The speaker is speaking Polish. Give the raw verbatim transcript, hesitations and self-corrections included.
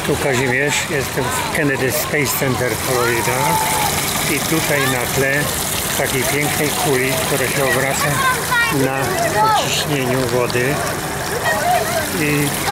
Tu Kazimierz, jestem w Kennedy Space Center, Florida i tutaj na tle takiej pięknej kuli, która się obraca na pociśnieniu wody i